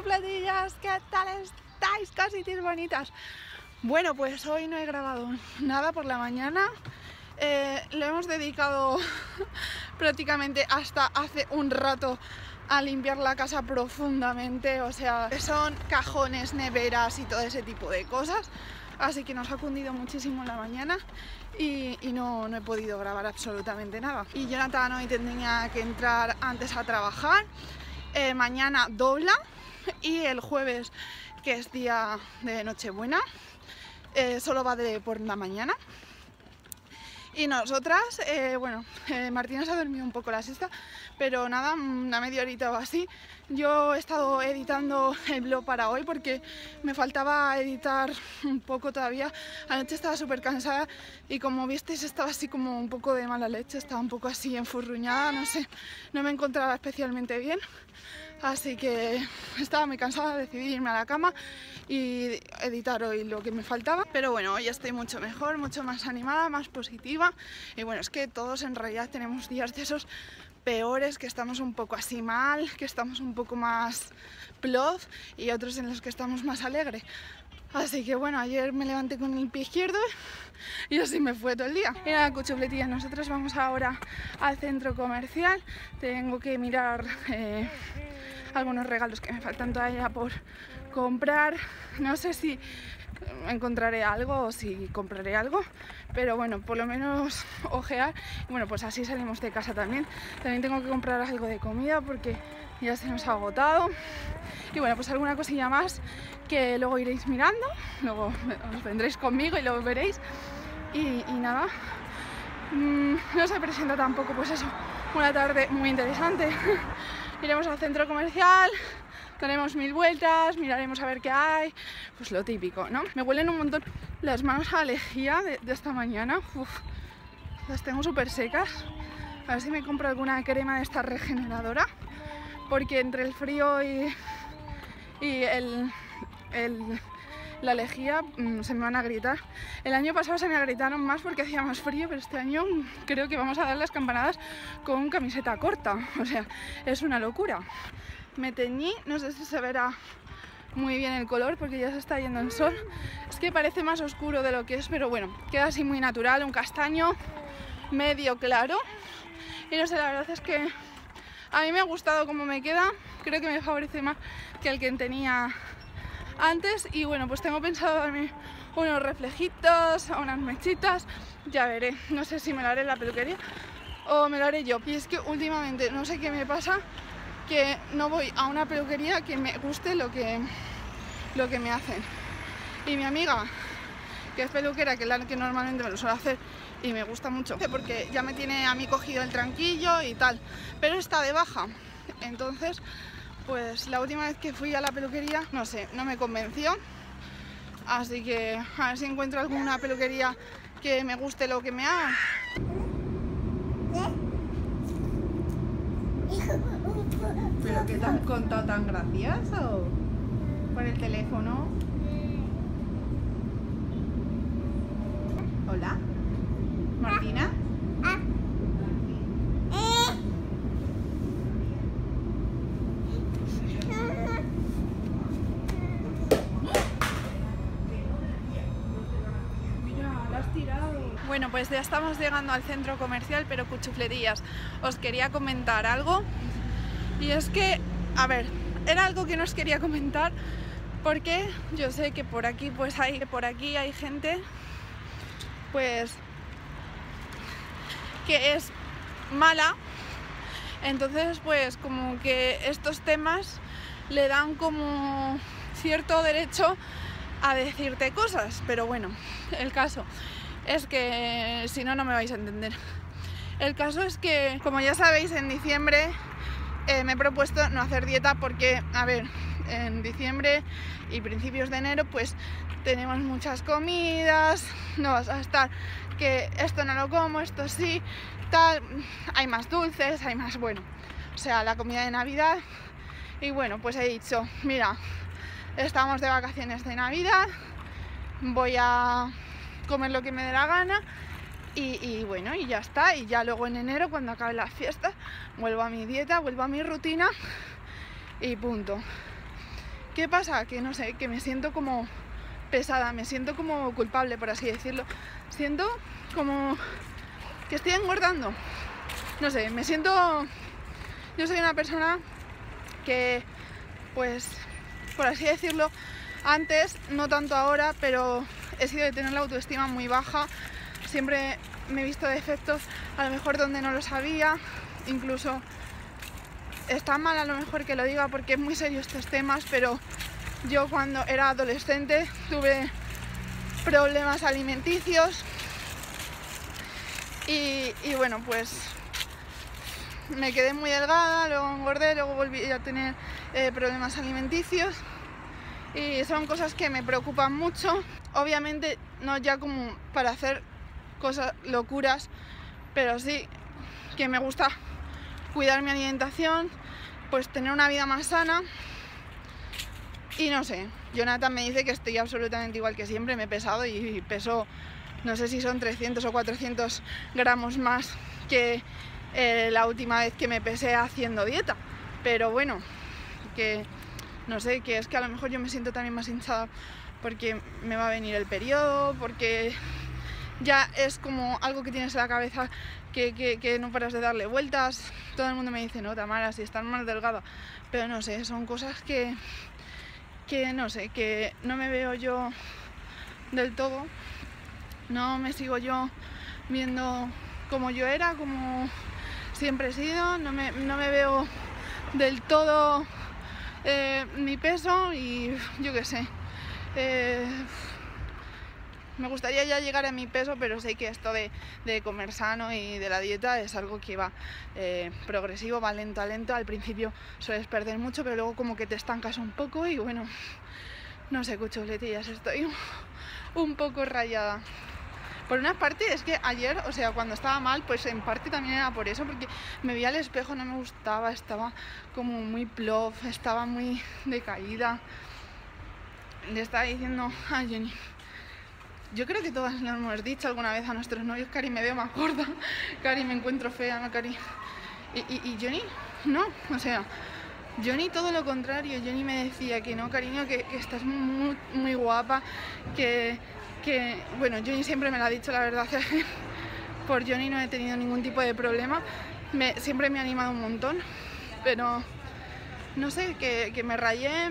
cuchufletillas, ¿qué tal estáis, casitis bonitas? Bueno, pues hoy no he grabado nada por la mañana. Le hemos dedicado prácticamente hasta hace un rato a limpiar la casa profundamente, o sea, son cajones, neveras y todo ese tipo de cosas. Así que nos ha cundido muchísimo la mañana y no he podido grabar absolutamente nada. Y Jonathan hoy tendría que entrar antes a trabajar. Mañana dobla y el jueves, que es día de Nochebuena, solo va por la mañana. Y nosotras, Martina se ha dormido un poco la siesta, pero nada, una media horita o así. Yo he estado editando el blog para hoy porque me faltaba editar un poco todavía. Anoche estaba súper cansada y, como visteis, estaba así como un poco de mala leche, estaba un poco así enfurruñada, no sé, no me encontraba especialmente bien. Así que estaba muy cansada, decidí irme a la cama y editar hoy lo que me faltaba. Pero bueno, hoy estoy mucho mejor, mucho más animada, más positiva. Y bueno, es que todos en realidad tenemos días de esos peores, que estamos un poco así mal, que estamos un poco más plof, y otros en los que estamos más alegre. Así que bueno, ayer me levanté con el pie izquierdo y así me fue todo el día. Y nada, cuchufletillas, nosotros vamos ahora al centro comercial. Tengo que mirar algunos regalos que me faltan todavía por comprar. No sé si encontraré algo o si compraré algo, pero bueno, por lo menos ojear. Y bueno, pues así salimos de casa también. También tengo que comprar algo de comida porque ya se nos ha agotado. Y bueno, pues alguna cosilla más que luego iréis mirando, luego os vendréis conmigo y lo veréis. Y nada, no se presenta tampoco, pues eso, una tarde muy interesante. Iremos al centro comercial, daremos 1000 vueltas, miraremos a ver qué hay, pues lo típico, ¿no? Me huelen un montón las manos a lejía de esta mañana. Uf, las tengo súper secas. A ver si me compro alguna crema de esta regeneradora, porque entre el frío y la lejía se me van a agrietar. El año pasado se me agrietaron más porque hacía más frío, pero este año creo que vamos a dar las campanadas con camiseta corta, o sea, es una locura. Me teñí, no sé si se verá muy bien el color porque ya se está yendo el sol. Es que parece más oscuro de lo que es, pero bueno, queda así muy natural, un castaño medio claro. Y no sé, la verdad es que a mí me ha gustado cómo me queda, creo que me favorece más que el que tenía antes. Y bueno, pues tengo pensado darme unos reflejitos, unas mechitas, ya veré. No sé si me lo haré en la peluquería o me lo haré yo. Y es que últimamente no sé qué me pasa, que no voy a una peluquería que me guste lo que me hacen. Y mi amiga, que es peluquera, que es la que normalmente me lo suele hacer y me gusta mucho, porque ya me tiene a mí cogido el tranquillo y tal, pero está de baja. Entonces, pues la última vez que fui a la peluquería, no sé, no me convenció. Así que a ver si encuentro alguna peluquería que me guste lo que me hagan. ¿Pero qué te han contado tan gracioso? Por el teléfono. Hola, Martina. Bueno, pues ya estamos llegando al centro comercial, pero cuchufletillas, os quería comentar algo. Y es que, a ver, era algo que no os quería comentar porque yo sé que por aquí hay gente pues que es mala. Entonces pues como que estos temas le dan como cierto derecho a decirte cosas, pero bueno, el caso es que, si no, no me vais a entender. El caso es que, como ya sabéis, en diciembre me he propuesto no hacer dieta porque, a ver, en diciembre y principios de enero pues tenemos muchas comidas, no vas a estar que esto no lo como, esto sí, tal, hay más dulces, hay más, bueno, o sea, la comida de Navidad. Y bueno, pues he dicho, mira, estamos de vacaciones de Navidad, voy a comer lo que me dé la gana y bueno, y ya está. Y ya luego en enero, cuando acabe las fiestas, vuelvo a mi dieta, vuelvo a mi rutina y punto. ¿Qué pasa? Que no sé, que me siento como pesada, me siento como culpable, por así decirlo. Siento como que estoy engordando. No sé, me siento... Yo soy una persona que, pues, por así decirlo, antes, no tanto ahora, pero he sido de tener la autoestima muy baja. Siempre me he visto defectos, a lo mejor donde no lo sabía. Incluso está mal a lo mejor que lo diga porque es muy serio estos temas, pero yo cuando era adolescente tuve problemas alimenticios y bueno, pues me quedé muy delgada, luego engordé, luego volví a tener problemas alimenticios y son cosas que me preocupan mucho. Obviamente no ya como para hacer cosas locuras, pero sí que me gusta cuidar mi alimentación, pues tener una vida más sana. Y no sé, Jonathan me dice que estoy absolutamente igual que siempre, me he pesado y peso, no sé si son 300 o 400 gramos más que la última vez que me pesé haciendo dieta. Pero bueno, que no sé, que es que a lo mejor yo me siento también más hinchada porque me va a venir el periodo, porque ya es como algo que tienes en la cabeza que no paras de darle vueltas. Todo el mundo me dice, no, Tamara, si estás más delgada. Pero no sé, son cosas que no sé, que no me veo yo del todo. No me sigo yo viendo como yo era, como siempre he sido. No me veo del todo mi peso y yo qué sé. Me gustaría ya llegar a mi peso, pero sé que esto de comer sano y de la dieta es algo que va progresivo, va lento a lento. Al principio sueles perder mucho, pero luego como que te estancas un poco y bueno, no sé, cuchuletillas, estoy un poco rayada. Por una parte es que ayer, o sea, cuando estaba mal, pues en parte también era por eso, porque me veía al espejo, no me gustaba, estaba como muy plof, estaba muy decaída. Le estaba diciendo a Jenny, yo creo que todas lo hemos dicho alguna vez a nuestros novios, Cari, me veo más gorda, Cari, me encuentro fea, ¿no, Cari? Y Johnny, no, o sea, Johnny todo lo contrario. Johnny me decía que no, cariño, que estás muy, muy guapa, que bueno, Johnny siempre me lo ha dicho, la verdad. Por Johnny no he tenido ningún tipo de problema, siempre me ha animado un montón, pero no sé, que me rayé,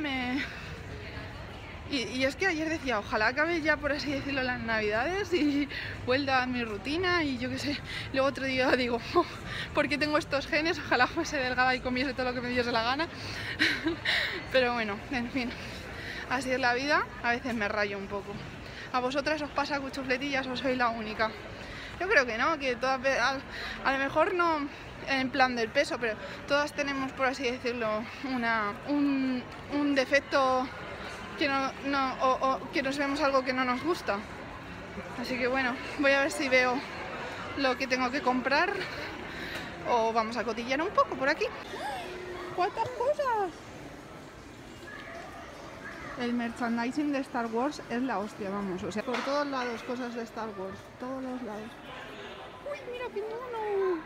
Y es que ayer decía, ojalá acabe ya, por así decirlo, las navidades y vuelva a mi rutina y yo qué sé. Luego otro día digo, oh, ¿por qué tengo estos genes? Ojalá fuese delgada y comiese todo lo que me diese la gana. Pero bueno, en fin, así es la vida, a veces me rayo un poco. ¿A vosotras os pasa cuchufletillas o soy la única? Yo creo que no, que todas, a lo mejor no en plan del peso, pero todas tenemos, por así decirlo, un defecto que que nos vemos algo que no nos gusta. Así que bueno, voy a ver si veo lo que tengo que comprar o vamos a cotillar un poco por aquí. ¡Cuántas cosas! El merchandising de Star Wars es la hostia, vamos, o sea, por todos lados cosas de Star Wars, todos los lados. ¡Uy, mira qué mono!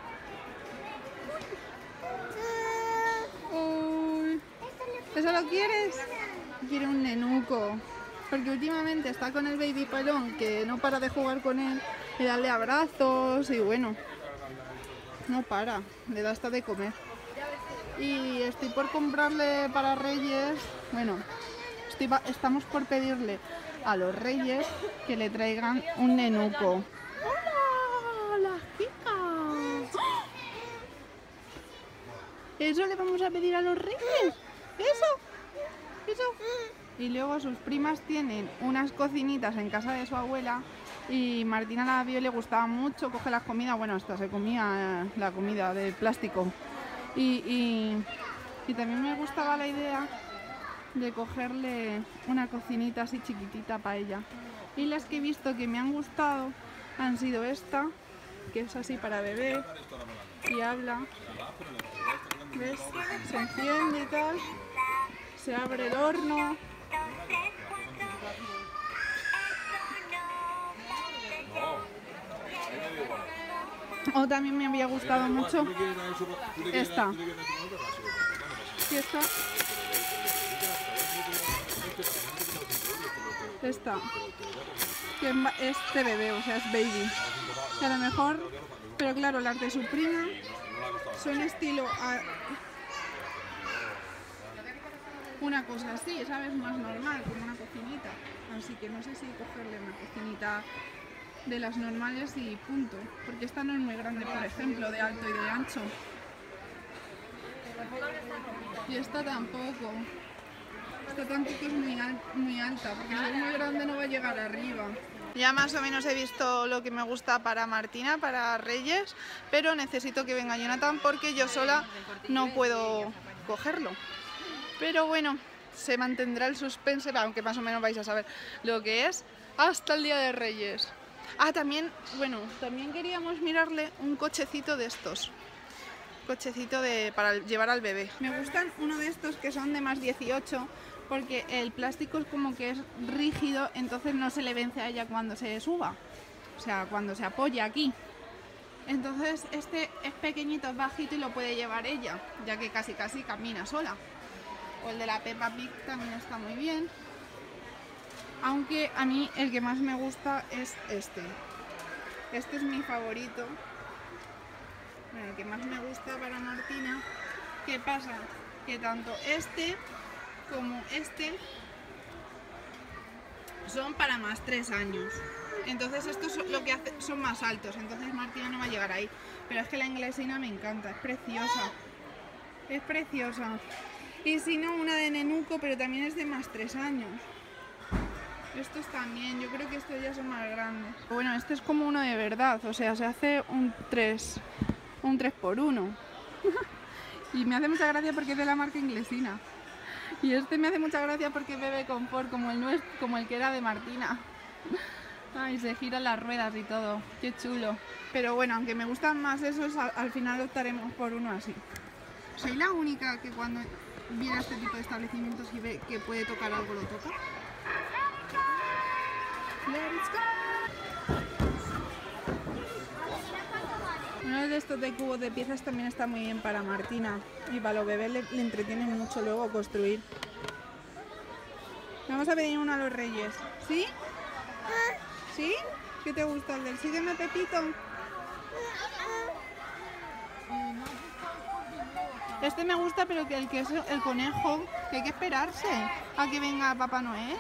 ¡Uy! ¿Eso lo quieres? Quiere un nenuco, porque últimamente está con el baby pelón que no para de jugar con él y darle abrazos y bueno, no para, le da hasta de comer. Y estoy por comprarle para Reyes, bueno, estamos por pedirle a los Reyes que le traigan un nenuco. ¡Hola, las chicas! ¿Eso le vamos a pedir a los Reyes? ¿Eso? Y luego sus primas tienen unas cocinitas en casa de su abuela y Martina la vio, le gustaba mucho, coge las comidas, bueno, hasta se comía la comida de plástico. Y también me gustaba la idea de cogerle una cocinita así chiquitita para ella. Y las que he visto que me han gustado han sido esta, que es así para bebé y habla. ¿Ves? Se enciende y tal. Se abre el horno. O también me había gustado mucho esta. Y esta esta, que es de bebé, o sea, es baby. Que a lo mejor, pero claro, las de su prima son estilo una cosa así, ¿sabes? Más normal, como una cocinita. Así que no sé si cogerle una cocinita de las normales y punto. Porque esta no es muy grande, por ejemplo, de alto y de ancho. Y esta tampoco. Esta tampoco es muy alta, porque si es muy grande no va a llegar arriba. Ya más o menos he visto lo que me gusta para Martina, para Reyes, pero necesito que venga Jonathan porque yo sola no puedo cogerlo. Pero bueno, se mantendrá el suspense, aunque más o menos vais a saber lo que es, hasta el día de Reyes. Ah, también, bueno, también queríamos mirarle un cochecito de estos. Cochecito para llevar al bebé. Me gustan uno de estos que son de más 18, porque el plástico es como que es rígido, entonces no se le vence a ella cuando se suba. O sea, cuando se apoya aquí. Entonces este es pequeñito, es bajito y lo puede llevar ella, ya que casi camina sola. O el de la Peppa Pig también está muy bien. Aunque a mí el que más me gusta es este. Este es mi favorito. Bueno, el que más me gusta para Martina. ¿Qué pasa? Que tanto este como este son para más 3 años. Entonces estos lo que hace, son más altos. Entonces Martina no va a llegar ahí. Pero es que la inglesina me encanta. Es preciosa. Es preciosa. Y si no, una de nenuco, pero también es de más 3 años. Estos también, yo creo que estos ya son más grandes. Bueno, este es como uno de verdad, o sea, se hace un 3x1. Y me hace mucha gracia porque es de la marca inglesina. Y este me hace mucha gracia porque es bebé confort, como el que era de Martina. Ay, se giran las ruedas y todo, qué chulo. Pero bueno, aunque me gustan más esos, al final optaremos por uno así. Soy la única que cuando viene a este tipo de establecimientos y ve que puede tocar algo, lo toca. Let's go. Uno de estos de cubos de piezas también está muy bien para Martina. Y para los bebés le entretiene mucho luego construir. Vamos a pedir uno a los Reyes. ¿Sí? ¿Sí? ¿Qué te gusta el del sígueme, Pepito? Este me gusta, pero que el que es el conejo, que hay que esperarse a que venga Papá Noel.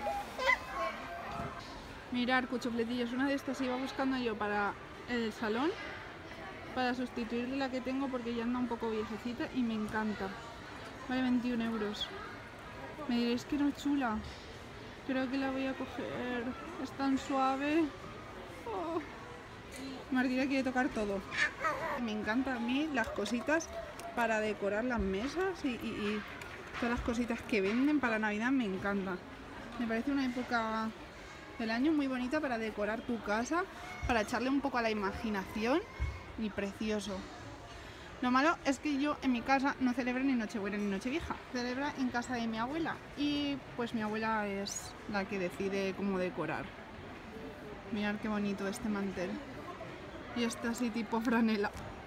Mirar, cuchufletillos, una de estas iba buscando yo para el salón, para sustituir la que tengo porque ya anda un poco viejecita y me encanta. Vale 21 euros. Me diréis que no es chula. Creo que la voy a coger. Es tan suave. Oh. Martina quiere tocar todo. Me encanta a mí las cositas para decorar las mesas y todas las cositas que venden para Navidad me encanta. Me parece una época del año muy bonita para decorar tu casa, para echarle un poco a la imaginación y precioso. Lo malo es que yo en mi casa no celebro ni Nochebuena ni Nochevieja, celebra en casa de mi abuela y pues mi abuela es la que decide cómo decorar. Mirad qué bonito este mantel y este así tipo franela.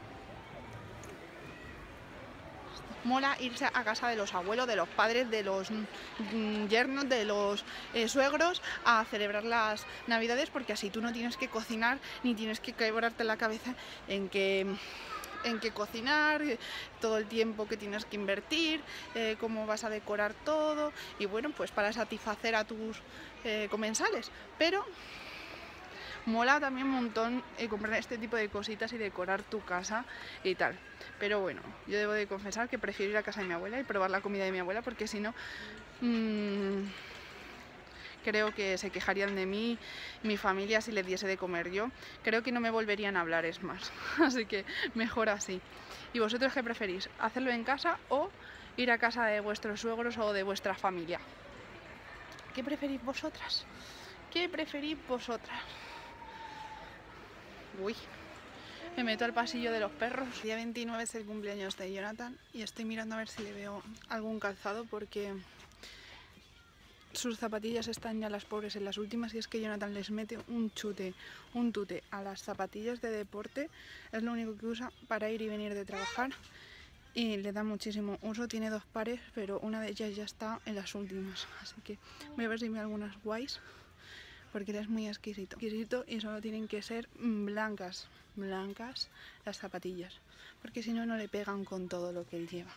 Mola irse a casa de los abuelos, de los padres, de los yernos, de los suegros a celebrar las Navidades porque así tú no tienes que cocinar ni tienes que quebrarte la cabeza en que cocinar, todo el tiempo que tienes que invertir, cómo vas a decorar todo y bueno, pues para satisfacer a tus comensales. Pero mola también un montón comprar este tipo de cositas y decorar tu casa y tal. Pero bueno, yo debo de confesar que prefiero ir a casa de mi abuela y probar la comida de mi abuela porque si no, creo que se quejarían de mí, mi familia, si les diese de comer yo. Creo que no me volverían a hablar, es más. Así que mejor así. ¿Y vosotros qué preferís? ¿Hacerlo en casa o ir a casa de vuestros suegros o de vuestra familia? ¿Qué preferís vosotras? ¿Qué preferís vosotras? Uy, me meto al pasillo de los perros. El día 29 es el cumpleaños de Jonathan y estoy mirando a ver si le veo algún calzado porque sus zapatillas están ya las pobres en las últimas y es que Jonathan les mete un tute a las zapatillas de deporte. Es lo único que usa para ir y venir de trabajar y le da muchísimo uso. Tiene 2 pares, pero una de ellas ya está en las últimas, así que voy a ver si me algunas guays, porque él es muy exquisito y solo tienen que ser blancas las zapatillas, porque si no, no le pegan con todo lo que él lleva.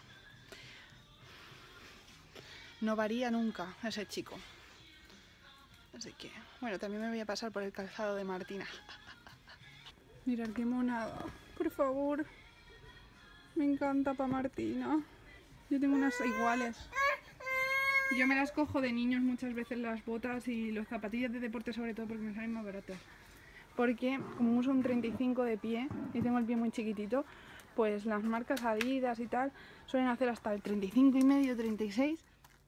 No varía nunca ese chico. Así que, bueno, también me voy a pasar por el calzado de Martina. Mirad qué monada, por favor. Me encanta pa' Martina. Yo tengo unas iguales. Yo me las cojo de niños muchas veces, las botas y los zapatillas de deporte, sobre todo porque me salen más baratas. Porque como uso un 35 de pie y tengo el pie muy chiquitito, pues las marcas Adidas y tal suelen hacer hasta el 35,5, 36.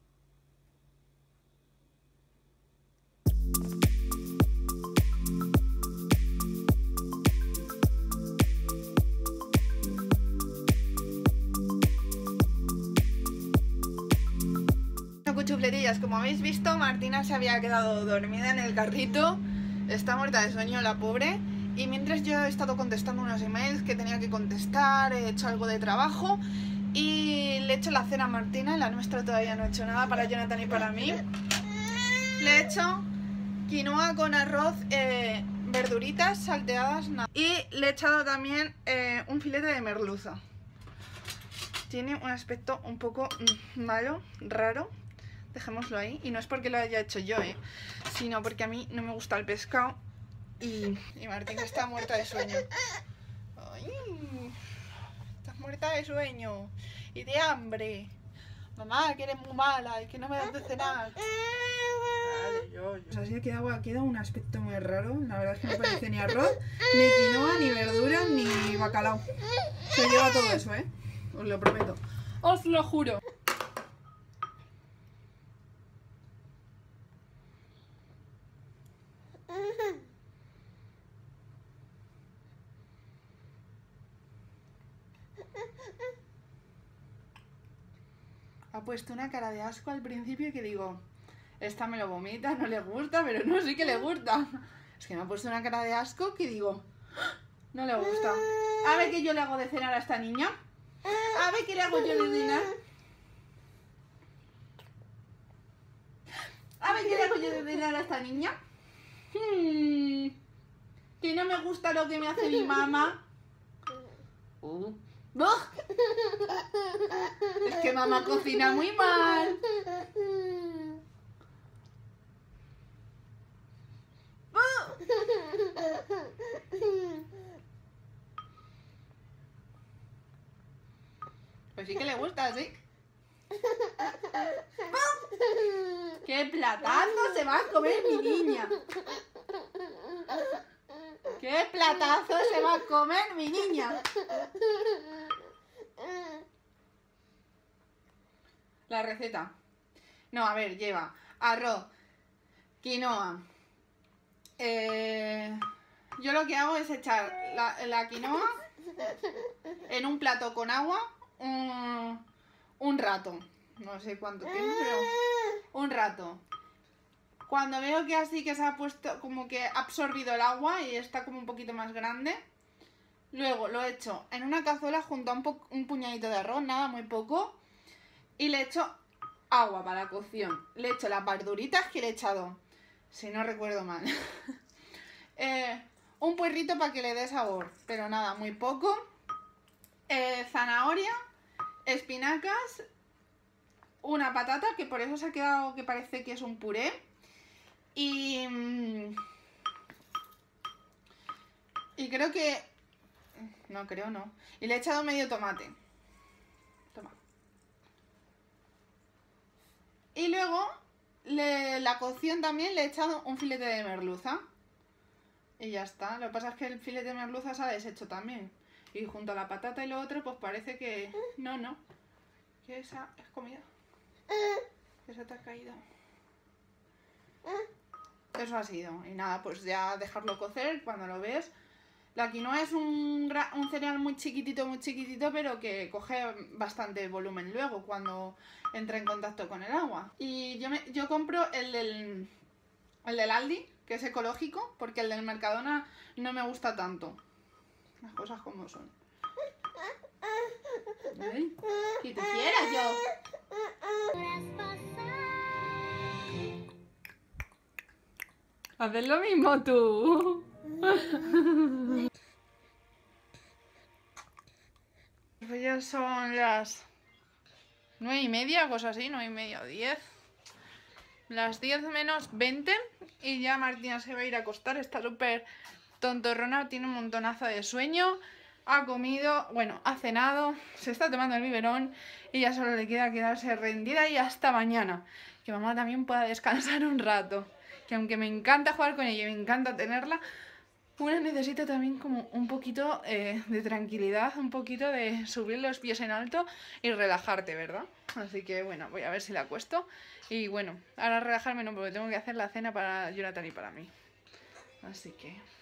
Cuchufletillas, como habéis visto, Martina se había quedado dormida en el carrito, está muerta de sueño la pobre, y mientras yo he estado contestando unos emails que tenía que contestar, he hecho algo de trabajo y le he hecho la cena a Martina. La nuestra todavía no he hecho nada para Jonathan y para mí. Le he hecho quinoa con arroz, verduritas salteadas y le he echado también un filete de merluza. Tiene un aspecto un poco malo, raro. Dejémoslo ahí. Y no es porque lo haya hecho yo, sino porque a mí no me gusta el pescado. Y Martina está muerta de sueño. Ay, estás muerta de sueño. Y de hambre. Mamá, que eres muy mala y que no me das de cenar. Vale, yo. O sea, sí ha quedado un aspecto muy raro. La verdad es que no parece ni arroz, ni quinoa, ni verduras, ni bacalao. Se lleva todo eso, os lo prometo. Os lo juro. Ha puesto una cara de asco al principio que digo, esta me lo vomita, no le gusta, pero no, sí que le gusta. Es que me ha puesto una cara de asco que digo, no le gusta. A ver qué yo le hago de cenar a esta niña. A ver qué le hago yo de cenar. A ver qué le hago yo de cenar a esta niña. Que no me gusta lo que me hace mi mamá. Es que mamá cocina muy mal. Pues sí que le gusta, ¿sí? ¡Qué platazo se va a comer mi niña! ¡Qué platazo se va a comer mi niña! La receta. No, a ver, lleva arroz, quinoa. Yo lo que hago es echar la quinoa en un plato con agua un rato. No sé cuánto tiempo, pero un rato. Cuando veo que así que se ha puesto, como que ha absorbido el agua y está como un poquito más grande, luego lo echo en una cazuela junto a un puñadito de arroz, nada, muy poco, y le echo agua para la cocción. Le echo las verduritas que le he echado, si no recuerdo mal. Un puerrito para que le dé sabor, pero nada, muy poco. Zanahoria, espinacas, una patata, que por eso se ha quedado que parece que es un puré. Y creo que... No, creo no. Y le he echado medio tomate. Toma. Y luego, la cocción también le he echado un filete de merluza. Y ya está. Lo que pasa es que el filete de merluza se ha deshecho también. Y junto a la patata y lo otro, pues parece que... No. Que esa es comida. Que se te ha caído. Eso ha sido. Y nada, pues ya dejarlo cocer cuando lo ves. La quinoa es un cereal muy chiquitito, pero que coge bastante volumen luego cuando entra en contacto con el agua. Y yo compro el del Aldi, que es ecológico, porque el del Mercadona no me gusta tanto. Las cosas como son. Ay, que te quiera yo. Haces lo mismo tú. Pues ya son las 9:30, cosas así, 9:30 o 10. Las 10 menos 20 y ya Martina se va a ir a acostar. Está súper tontorrona, tiene un montonazo de sueño. Ha comido, bueno, ha cenado, se está tomando el biberón y ya solo le queda quedarse rendida y hasta mañana. Que mamá también pueda descansar un rato. Que aunque me encanta jugar con ella y me encanta tenerla, una necesita también como un poquito de tranquilidad, un poquito de subir los pies en alto y relajarte, ¿verdad? Así que bueno, voy a ver si la acuesto. Y bueno, ahora relajarme no, porque tengo que hacer la cena para Jonathan y para mí. Así que...